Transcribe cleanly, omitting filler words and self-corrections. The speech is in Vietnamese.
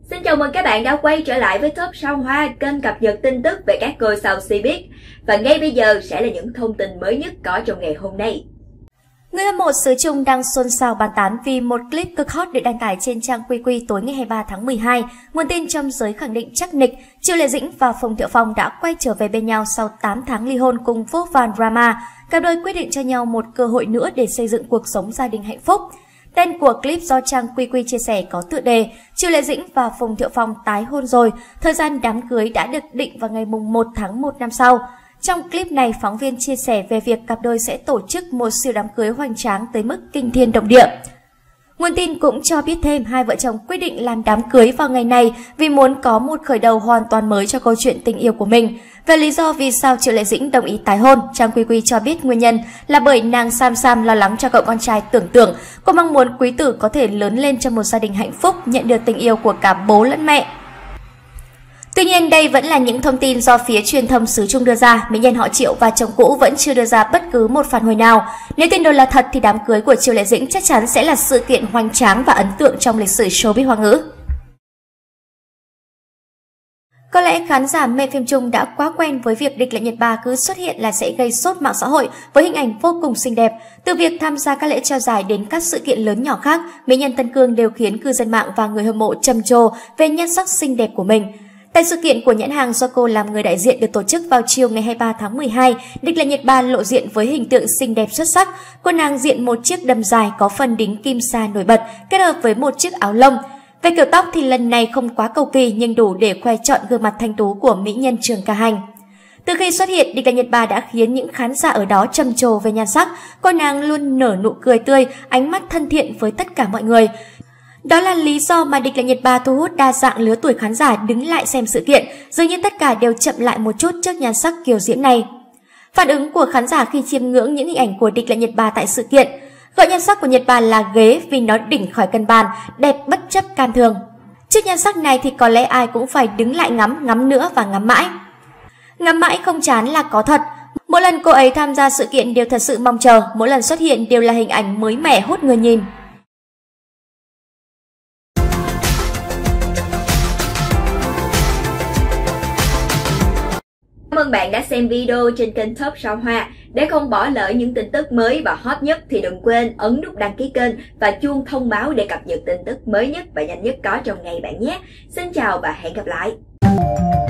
Xin chào mừng các bạn đã quay trở lại với Top Sao Hoa, kênh cập nhật tin tức về các ngôi sao showbiz. Và ngay bây giờ sẽ là những thông tin mới nhất có trong ngày hôm nay. Người hâm mộ xứ Trung đang xôn xao bàn tán vì một clip cực hot được đăng tải trên trang QQ tối ngày 23 tháng 12. Nguồn tin trong giới khẳng định chắc nịch, Triệu Lệ Dĩnh và Phùng Thiệu Phong đã quay trở về bên nhau sau 8 tháng ly hôn cùng vô vàn drama. Cặp đôi quyết định cho nhau một cơ hội nữa để xây dựng cuộc sống gia đình hạnh phúc. Tên của clip do trang QQ chia sẻ có tựa đề Triệu Lệ Dĩnh và Phùng Thiệu Phong tái hôn rồi, thời gian đám cưới đã được định vào ngày 1 tháng 1 năm sau. Trong clip này, phóng viên chia sẻ về việc cặp đôi sẽ tổ chức một siêu đám cưới hoành tráng tới mức kinh thiên động địa. Nguồn tin cũng cho biết thêm hai vợ chồng quyết định làm đám cưới vào ngày này vì muốn có một khởi đầu hoàn toàn mới cho câu chuyện tình yêu của mình. Về lý do vì sao Triệu Lệ Dĩnh đồng ý tái hôn, trang QQ cho biết nguyên nhân là bởi nàng Sam lo lắng cho cậu con trai Tưởng. Cô mong muốn quý tử có thể lớn lên trong một gia đình hạnh phúc, nhận được tình yêu của cả bố lẫn mẹ. Tuy nhiên, đây vẫn là những thông tin do phía truyền thông xứ Trung đưa ra. Mỹ nhân họ Triệu và chồng cũ vẫn chưa đưa ra bất cứ một phản hồi nào. Nếu tin đồn là thật thì đám cưới của Triệu Lệ Dĩnh chắc chắn sẽ là sự kiện hoành tráng và ấn tượng trong lịch sử showbiz Hoa ngữ. Có lẽ khán giả mê phim Trung đã quá quen với việc địch lệ Nhật Ba cứ xuất hiện là sẽ gây sốt mạng xã hội với hình ảnh vô cùng xinh đẹp. Từ việc tham gia các lễ trao giải đến các sự kiện lớn nhỏ khác, mỹ nhân Tân Cương đều khiến cư dân mạng và người hâm mộ trầm trồ về nhan sắc xinh đẹp của mình. Tại sự kiện của nhãn hàng do cô làm người đại diện được tổ chức vào chiều ngày 23 tháng 12, địch lệ Nhật Ba lộ diện với hình tượng xinh đẹp xuất sắc. Cô nàng diện một chiếc đầm dài có phần đính kim sa nổi bật kết hợp với một chiếc áo lông. Về kiểu tóc thì lần này không quá cầu kỳ nhưng đủ để khoe trọn gương mặt thanh tú của mỹ nhân Trường Ca Hành. Từ khi xuất hiện, địch lệ Nhật Ba đã khiến những khán giả ở đó trầm trồ về nhan sắc. Cô nàng luôn nở nụ cười tươi, ánh mắt thân thiện với tất cả mọi người. Đó là lý do mà địch lệ Nhật Ba thu hút đa dạng lứa tuổi khán giả đứng lại xem sự kiện, dường như tất cả đều chậm lại một chút trước nhan sắc kiều diễm này. Phản ứng của khán giả khi chiêm ngưỡng những hình ảnh của địch lệ Nhật Ba tại sự kiện: gọi nhan sắc của Nhật Ba là ghế vì nó đỉnh khỏi cân bàn, đẹp bất chấp can thường. Trước nhan sắc này thì có lẽ ai cũng phải đứng lại ngắm nữa và ngắm mãi. Ngắm mãi không chán là có thật. Mỗi lần cô ấy tham gia sự kiện đều thật sự mong chờ, mỗi lần xuất hiện đều là hình ảnh mới mẻ hút người nhìn. Cảm ơn bạn đã xem video trên kênh Top Sao Hoa. Để không bỏ lỡ những tin tức mới và hot nhất thì đừng quên ấn nút đăng ký kênh và chuông thông báo để cập nhật tin tức mới nhất và nhanh nhất có trong ngày bạn nhé. Xin chào và hẹn gặp lại.